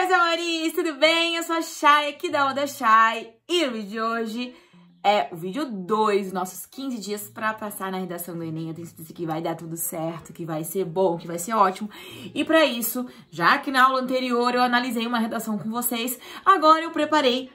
meus amores, tudo bem? Eu sou a Chay, aqui da Oda Chay, e o vídeo de hoje é o vídeo 2, nossos 15 dias pra passar na redação do Enem. Eu tenho certeza que vai dar tudo certo, que vai ser bom, que vai ser ótimo. E pra isso, já que na aula anterior eu analisei uma redação com vocês, agora eu preparei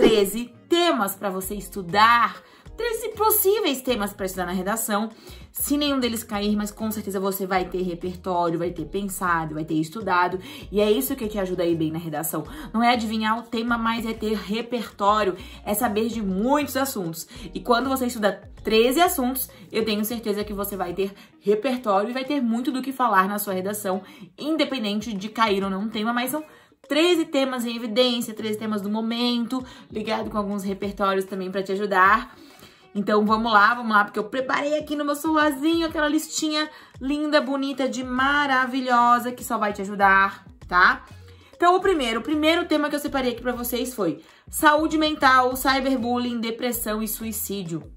13 temas pra você estudar, 13 possíveis temas para estudar na redação. Se nenhum deles cair, mas com certeza você vai ter repertório, vai ter pensado, vai ter estudado. E é isso que te ajuda a ir bem na redação. Não é adivinhar o tema, mas é ter repertório, é saber de muitos assuntos. E quando você estuda 13 assuntos, eu tenho certeza que você vai ter repertório e vai ter muito do que falar na sua redação, independente de cair ou não um tema, mas são 13 temas em evidência, 13 temas do momento, ligado com alguns repertórios também para te ajudar. Então vamos lá, porque eu preparei aqui no meu celularzinho aquela listinha linda, bonita, maravilhosa, que só vai te ajudar, tá? Então o primeiro tema que eu separei aqui pra vocês foi saúde mental, cyberbullying, depressão e suicídio.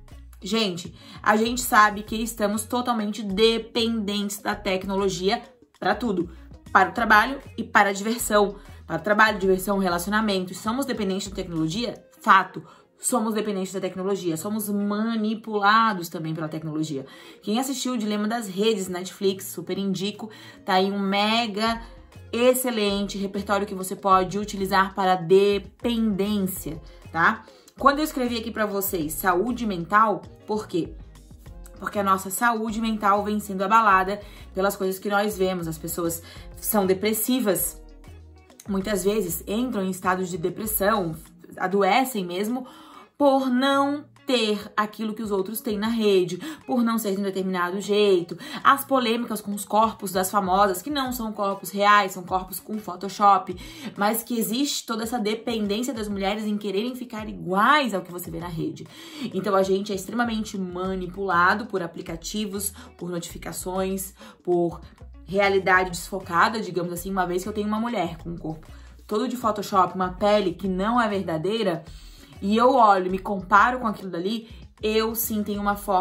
Gente, a gente sabe que estamos totalmente dependentes da tecnologia pra tudo, para o trabalho e para a diversão. Para o trabalho, diversão, relacionamento, somos dependentes da tecnologia? Fato. Somos dependentes da tecnologia, somos manipulados também pela tecnologia. Quem assistiu o Dilema das Redes, Netflix, super indico, tá aí um mega excelente repertório que você pode utilizar para dependência, tá? Quando eu escrevi aqui pra vocês saúde mental, por quê? Porque a nossa saúde mental vem sendo abalada pelas coisas que nós vemos. As pessoas são depressivas, muitas vezes entram em estados de depressão, adoecem mesmo, por não ter aquilo que os outros têm na rede, por não ser de um determinado jeito, as polêmicas com os corpos das famosas, que não são corpos reais, são corpos com Photoshop, mas que existe toda essa dependência das mulheres em quererem ficar iguais ao que você vê na rede. Então a gente é extremamente manipulado por aplicativos, por notificações, por realidade desfocada, digamos assim, uma vez que eu tenho uma mulher com um corpo todo de Photoshop, uma pele que não é verdadeira, e eu olho, me comparo com aquilo dali, eu sim tenho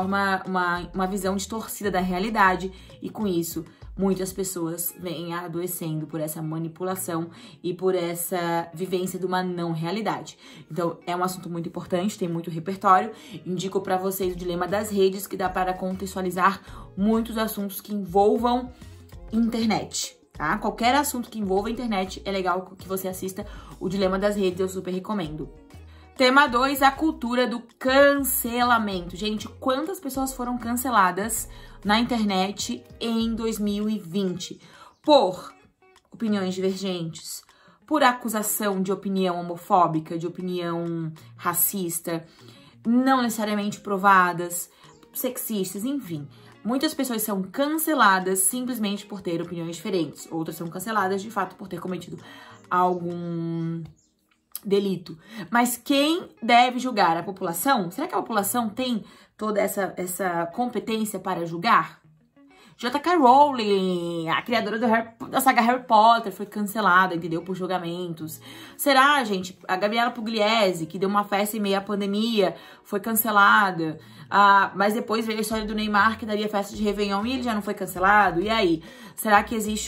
uma visão distorcida da realidade, e com isso, muitas pessoas vêm adoecendo por essa manipulação e por essa vivência de uma não realidade. Então, é um assunto muito importante, tem muito repertório. Indico pra vocês o Dilema das Redes, que dá para contextualizar muitos assuntos que envolvam internet. Tá? Qualquer assunto que envolva a internet é legal que você assista o Dilema das Redes, eu super recomendo. Tema 2, a cultura do cancelamento. Gente, quantas pessoas foram canceladas na internet em 2020? Por opiniões divergentes, por acusação de opinião homofóbica, de opinião racista, não necessariamente provadas, sexistas, enfim. Muitas pessoas são canceladas simplesmente por ter opiniões diferentes. Outras são canceladas, de fato, por ter cometido algum delito. Mas quem deve julgar? A população? Será que a população tem toda essa competência para julgar? J.K. Rowling, a criadora da saga Harry Potter, foi cancelada, entendeu? Por julgamentos. Será, gente? A Gabriela Pugliese, que deu uma festa em meio à pandemia, foi cancelada. Mas depois veio a história do Neymar, que daria festa de Réveillon e ele já não foi cancelado. E aí? Será que existe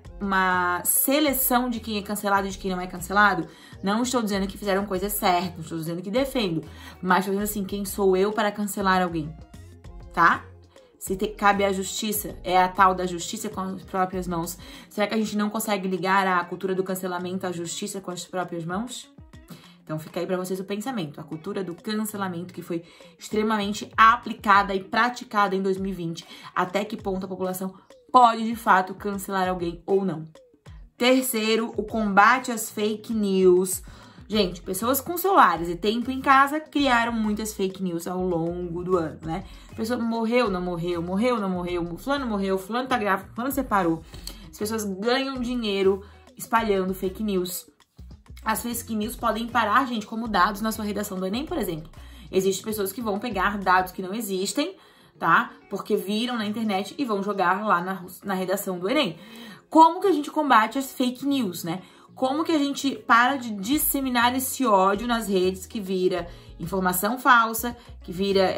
uma seleção de quem é cancelado e de quem não é cancelado? Não estou dizendo que fizeram coisas certas, não estou dizendo que defendo. Mas estou dizendo assim, quem sou eu para cancelar alguém? Tá? Se cabe à justiça, é a tal da justiça com as próprias mãos. Será que a gente não consegue ligar a cultura do cancelamento à justiça com as próprias mãos? Então fica aí para vocês o pensamento. A cultura do cancelamento que foi extremamente aplicada e praticada em 2020. Até que ponto a população pode, de fato, cancelar alguém ou não. Terceiro, o combate às fake news. Gente, pessoas com celulares e tempo em casa criaram muitas fake news ao longo do ano, né? A pessoa morreu, não morreu, morreu, não morreu, fulano morreu, fulano tá grávido, fulano separou. As pessoas ganham dinheiro espalhando fake news. As fake news podem parar, gente, como dados na sua redação do Enem, por exemplo. Existem pessoas que vão pegar dados que não existem, tá? Porque viram na internet e vão jogar lá na redação do Enem. Como que a gente combate as fake news, né? Como que a gente para de disseminar esse ódio nas redes que vira informação falsa, que vira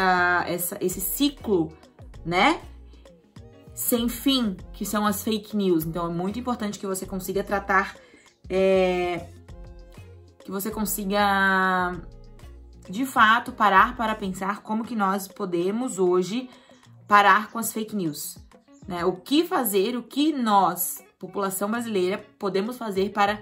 esse ciclo, né? Sem fim, que são as fake news. Então, é muito importante que você consiga tratar que você consiga, de fato, parar para pensar como que nós podemos hoje parar com as fake news, né? O que fazer, o que nós, população brasileira, podemos fazer para,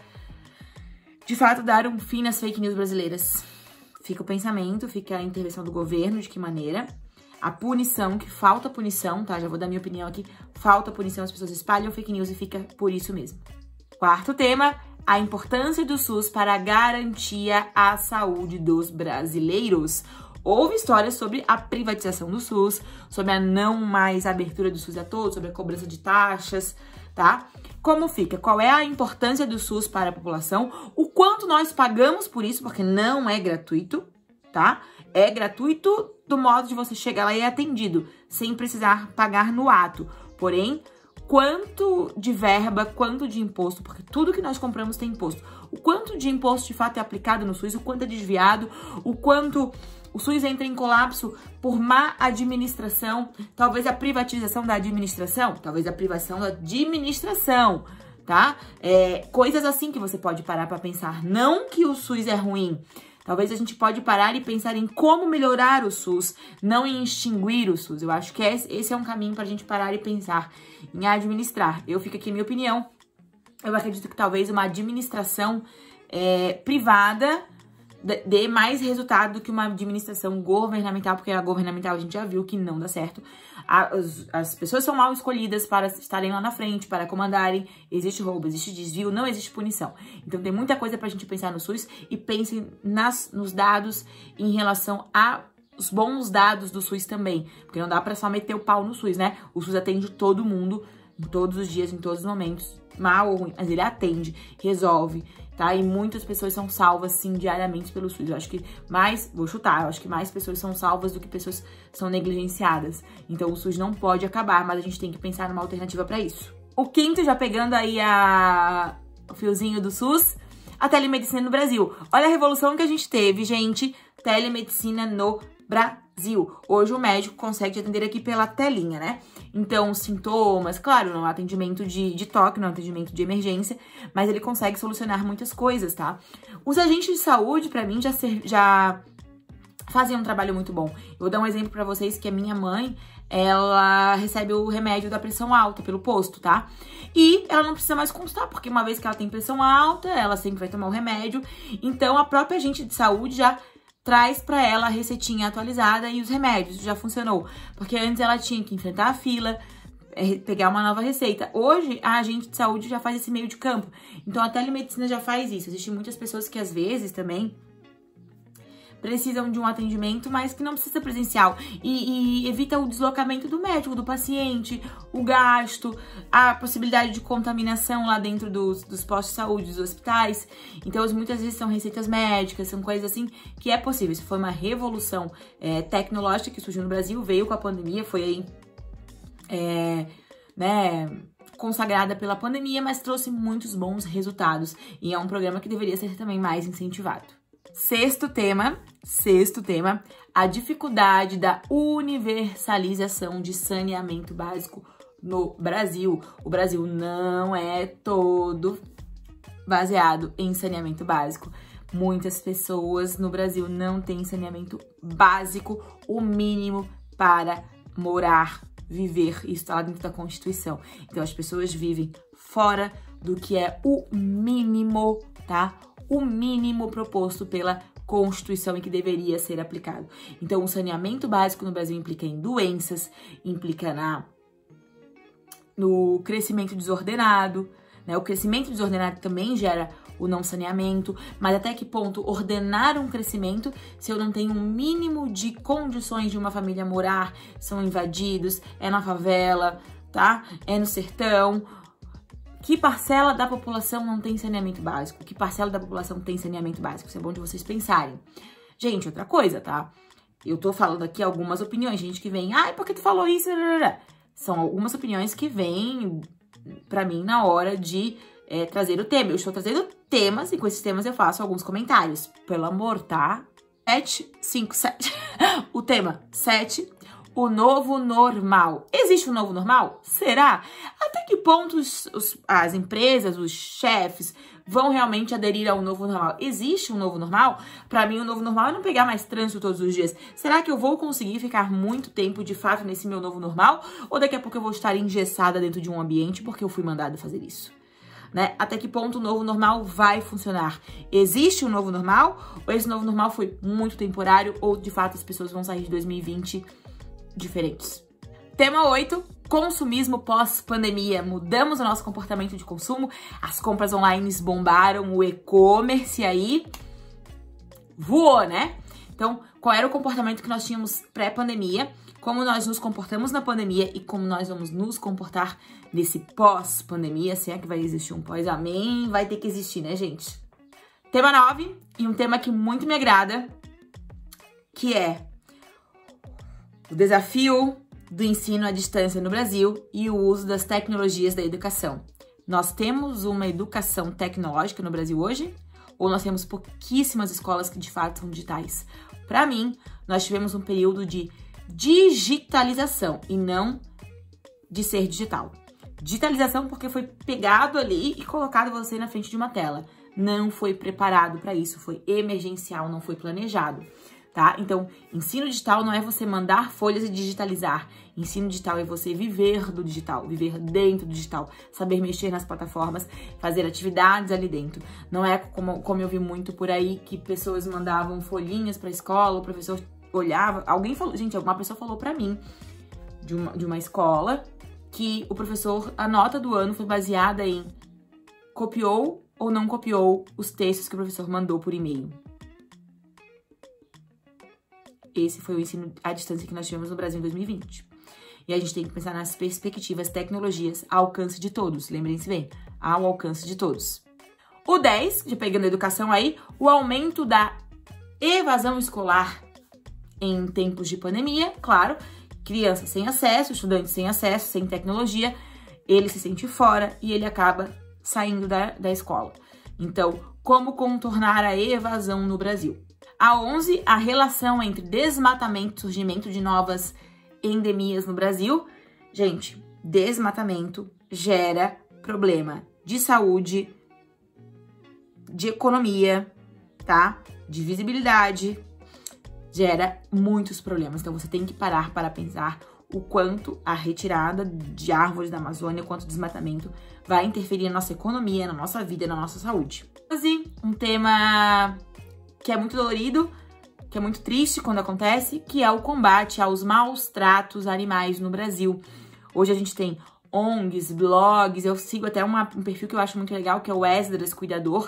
de fato, dar um fim nas fake news brasileiras. Fica o pensamento, fica a intervenção do governo, de que maneira. A punição, que falta punição, tá? Já vou dar minha opinião aqui. Falta punição, as pessoas espalham fake news e fica por isso mesmo. Quarto tema, a importância do SUS para garantir a saúde dos brasileiros. Houve histórias sobre a privatização do SUS, sobre a não mais abertura do SUS a todos, sobre a cobrança de taxas, tá? Como fica? Qual é a importância do SUS para a população? O quanto nós pagamos por isso, porque não é gratuito, tá? É gratuito do modo de você chegar lá e é atendido, sem precisar pagar no ato. Porém, quanto de verba, quanto de imposto, porque tudo que nós compramos tem imposto. O quanto de imposto de fato é aplicado no SUS, o quanto é desviado, o quanto o SUS entra em colapso por má administração, talvez a privatização da administração, talvez a privação da administração, tá? Coisas assim que você pode parar para pensar. Não que o SUS é ruim. Talvez a gente pode parar e pensar em como melhorar o SUS, não em extinguir o SUS. Eu acho que esse é um caminho para a gente parar e pensar em administrar. Eu fico aqui a minha opinião. Eu acredito que talvez uma administração privada dê mais resultado do que uma administração governamental, porque a governamental a gente já viu que não dá certo. As pessoas são mal escolhidas para estarem lá na frente, para comandarem. Existe roubo, existe desvio, não existe punição. Então tem muita coisa pra gente pensar no SUS e pensem nos dados em relação aos bons dados do SUS também. Porque não dá pra só meter o pau no SUS, né? O SUS atende todo mundo, em todos os dias, em todos os momentos, mal ou ruim, mas ele atende, resolve, tá? E muitas pessoas são salvas, sim, diariamente pelo SUS. Eu acho que vou chutar, eu acho que mais pessoas são salvas do que pessoas são negligenciadas. Então o SUS não pode acabar, mas a gente tem que pensar numa alternativa pra isso. O quinto, já pegando aí o fiozinho do SUS, a telemedicina no Brasil. Olha a revolução que a gente teve, gente, telemedicina no Brasil. Hoje o médico consegue te atender aqui pela telinha, né? Então, sintomas, claro, não é atendimento de toque, não é atendimento de emergência, mas ele consegue solucionar muitas coisas, tá? Os agentes de saúde, pra mim, já fazem um trabalho muito bom. Eu vou dar um exemplo pra vocês, que a minha mãe, ela recebe o remédio da pressão alta pelo posto, tá? E ela não precisa mais consultar, porque uma vez que ela tem pressão alta, ela sempre vai tomar o remédio. Então, a própria agente de saúde já traz pra ela a receitinha atualizada e os remédios, já funcionou. Porque antes ela tinha que enfrentar a fila, pegar uma nova receita. Hoje, a agente de saúde já faz esse meio de campo. Então, a telemedicina já faz isso. Existem muitas pessoas que, às vezes, também precisam de um atendimento, mas que não precisa ser presencial. E evita o deslocamento do médico, do paciente, o gasto, a possibilidade de contaminação lá dentro dos postos de saúde, dos hospitais. Então, muitas vezes são receitas médicas, são coisas assim que é possível. Isso foi uma revolução tecnológica que surgiu no Brasil, veio com a pandemia, foi aí, consagrada pela pandemia, mas trouxe muitos bons resultados. E é um programa que deveria ser também mais incentivado. Sexto tema, a dificuldade da universalização de saneamento básico no Brasil. O Brasil não é todo baseado em saneamento básico. Muitas pessoas no Brasil não têm saneamento básico, o mínimo para morar, viver. Isso está lá dentro da Constituição. Então, as pessoas vivem fora do que é o mínimo, tá? O mínimo proposto pela Constituição e que deveria ser aplicado. Então, o saneamento básico no Brasil implica em doenças, implica no crescimento desordenado, né? O crescimento desordenado também gera o não saneamento, mas até que ponto ordenar um crescimento se eu não tenho um mínimo de condições de uma família morar, são invadidos, é na favela, tá? É no sertão. Que parcela da população não tem saneamento básico? Que parcela da população tem saneamento básico? Isso é bom de vocês pensarem. Gente, outra coisa, tá? Eu tô falando aqui algumas opiniões, gente que vem, ai, por que tu falou isso? São algumas opiniões que vêm pra mim na hora de trazer o tema. Eu estou trazendo temas e com esses temas eu faço alguns comentários. Pelo amor, tá? 7, 5, 7. O tema 7. o novo normal. Existe um novo normal? Será? Até que ponto as empresas, os chefes, vão realmente aderir ao novo normal? Existe um novo normal? Para mim, o novo normal é não pegar mais trânsito todos os dias. Será que eu vou conseguir ficar muito tempo, de fato, nesse meu novo normal? Ou daqui a pouco eu vou estar engessada dentro de um ambiente porque eu fui mandada fazer isso? Né? Até que ponto o novo normal vai funcionar? Existe um novo normal? Ou esse novo normal foi muito temporário? Ou, de fato, as pessoas vão sair de 2020 diferentes? Tema 8, consumismo pós-pandemia. Mudamos o nosso comportamento de consumo, as compras online bombaram, o e-commerce aí voou, né? Então, qual era o comportamento que nós tínhamos pré-pandemia, como nós nos comportamos na pandemia e como nós vamos nos comportar nesse pós-pandemia, se é que vai existir um pós, amém, vai ter que existir, né, gente? Tema 9, e um tema que muito me agrada, que é o desafio do ensino à distância no Brasil e o uso das tecnologias da educação. Nós temos uma educação tecnológica no Brasil hoje? Ou nós temos pouquíssimas escolas que de fato são digitais? Para mim, nós tivemos um período de digitalização e não de ser digital. Digitalização porque foi pegado ali e colocado você na frente de uma tela. Não foi preparado para isso, foi emergencial, não foi planejado. Tá? Então, ensino digital não é você mandar folhas e digitalizar. Ensino digital é você viver do digital, viver dentro do digital, saber mexer nas plataformas, fazer atividades ali dentro. Não é como eu vi muito por aí, que pessoas mandavam folhinhas para a escola, o professor olhava. Alguém falou, gente, alguma pessoa falou para mim de uma escola que o professor, a nota do ano foi baseada em copiou ou não copiou os textos que o professor mandou por e-mail. Esse foi o ensino à distância que nós tivemos no Brasil em 2020. E a gente tem que pensar nas perspectivas, tecnologias, ao alcance de todos. Lembrem-se bem, ao alcance de todos. O 10, já pegando a educação aí, o aumento da evasão escolar em tempos de pandemia. Claro, criança sem acesso, estudante sem acesso, sem tecnologia, ele se sente fora e ele acaba saindo da escola. Então, como contornar a evasão no Brasil? A 11, a relação entre desmatamento e surgimento de novas endemias no Brasil. Gente, desmatamento gera problema de saúde, de economia, tá? De visibilidade, gera muitos problemas. Então, você tem que parar para pensar o quanto a retirada de árvores da Amazônia, o quanto o desmatamento vai interferir na nossa economia, na nossa vida, na nossa saúde. Assim, um tema que é muito dolorido, que é muito triste quando acontece, que é o combate aos maus tratos animais no Brasil. Hoje a gente tem ONGs, blogs, eu sigo até um perfil que eu acho muito legal, que é o Esdras Cuidador.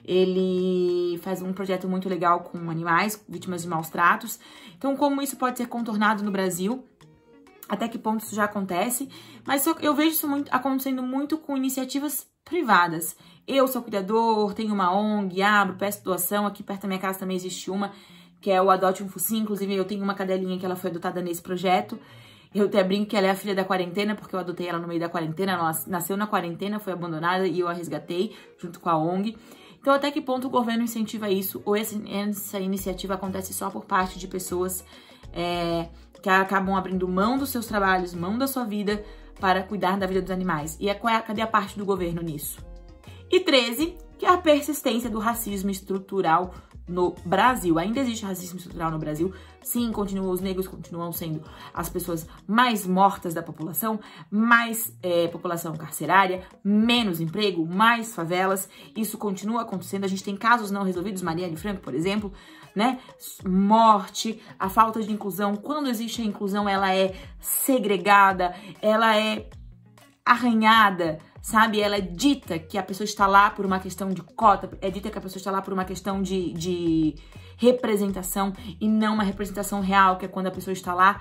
Ele faz um projeto muito legal com animais, vítimas de maus tratos. Então, como isso pode ser contornado no Brasil? Até que ponto isso já acontece? Mas eu vejo isso acontecendo muito com iniciativas privadas. Eu sou cuidador, tenho uma ONG, abro, peço doação. Aqui perto da minha casa também existe uma, que é o Adote um Focinho. Inclusive, eu tenho uma cadelinha que ela foi adotada nesse projeto. Eu até brinco que ela é a filha da quarentena, porque eu adotei ela no meio da quarentena. Ela nasceu na quarentena, foi abandonada e eu a resgatei junto com a ONG. Então, até que ponto o governo incentiva isso? Ou essa iniciativa acontece só por parte de pessoas que acabam abrindo mão dos seus trabalhos, mão da sua vida, para cuidar da vida dos animais? E cadê a parte do governo nisso? E 13, que é a persistência do racismo estrutural no Brasil. Ainda existe racismo estrutural no Brasil. Sim, os negros continuam sendo as pessoas mais mortas da população, mais população carcerária, menos emprego, mais favelas. Isso continua acontecendo. A gente tem casos não resolvidos, Marielle Franco, por exemplo, né? Morte, a falta de inclusão. Quando existe a inclusão, ela é segregada, ela é arranhada, sabe? Ela é dita que a pessoa está lá por uma questão de cota, é dita que a pessoa está lá por uma questão de representação e não uma representação real, que é quando a pessoa está lá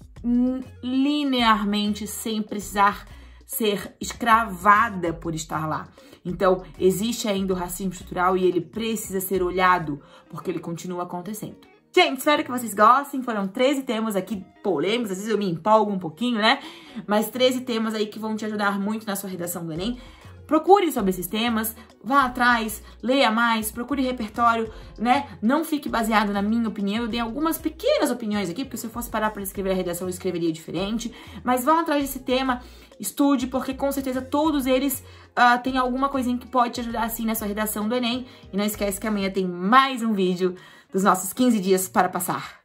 linearmente, sem precisar ser escravada por estar lá. Então, existe ainda o racismo estrutural e ele precisa ser olhado, porque ele continua acontecendo. Gente, espero que vocês gostem. Foram 13 temas aqui polêmicos, às vezes eu me empolgo um pouquinho, né? Mas 13 temas aí que vão te ajudar muito na sua redação do Enem. procure sobre esses temas, vá atrás, leia mais, procure repertório, né? Não fique baseado na minha opinião. Eu dei algumas pequenas opiniões aqui, porque se eu fosse parar para escrever a redação, eu escreveria diferente. Mas vá atrás desse tema, estude, porque com certeza todos eles têm alguma coisinha que pode te ajudar, assim, na sua redação do Enem. E não esquece que amanhã tem mais um vídeo dos nossos 15 dias para passar.